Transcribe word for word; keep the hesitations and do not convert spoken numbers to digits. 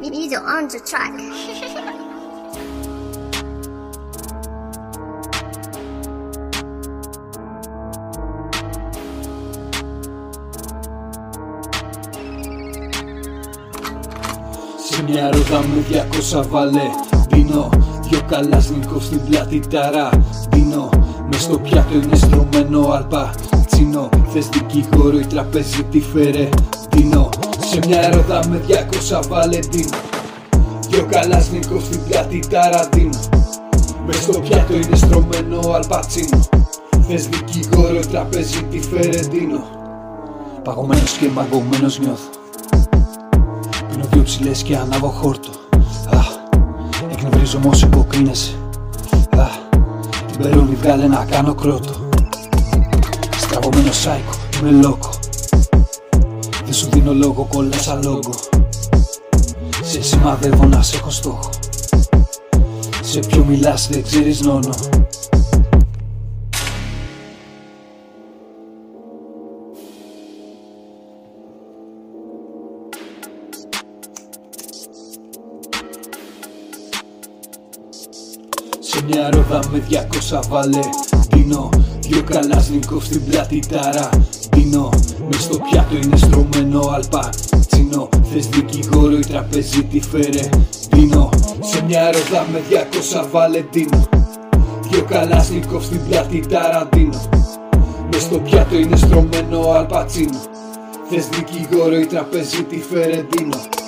Video on the track. Σε μια ρόδα με διακόσια βάλε δίνω, δυο καλάσνικο στην πλάτη τάρα δίνω, μες στο πιάτο είναι στρωμένο αλπατσίνο. Θες δικηγόρο ή τραπέζι τι φέρε δίνω. Σε μια ρόδα με διακόσια βάλε δίνω, δυο καλάσνικο στην πλάτη τάρα δίνω, μες στο πιάτο είναι στρωμένο αλπατσίνο. Θες δικηγόρο ή τραπέζι τι φέρε δίνω. Παγωμένος και μαγκωμένος νιώθω, πίνω δυο ψηλές και ανάβω χόρτο. Αχ, εκνευρίζομαι όσο υποκρίνεσαι. Αχ, την περώνει βγάλε να κάνω κρότο. Στραβωμένο σάικο, είμαι λόγο. Δεν σου δίνω λόγο, κολλάσα λόγο. Σε σημαδεύω να σε έχω στόχο. Σε ποιο μιλάς δεν ξέρεις νόνο. Σε μια ρόδα με διακόσια βάλε δίνω, δυο καλάσνικο στην πλάτη τάρα δίνω, μες στο πιάτο είναι στρωμένο αλπατσίνο. Θες δικηγόρο ή τραπέζι τι φέρε δίνω. Σε μια ρόδα με διακόσια βάλε δίνω, δυο καλάσνικο στην πλάτη τάρα δίνω, μες στο πιάτο είναι στρωμένο αλπατσίνο. Θες δικηγόρο ή τραπέζι τι φέρε δίνω.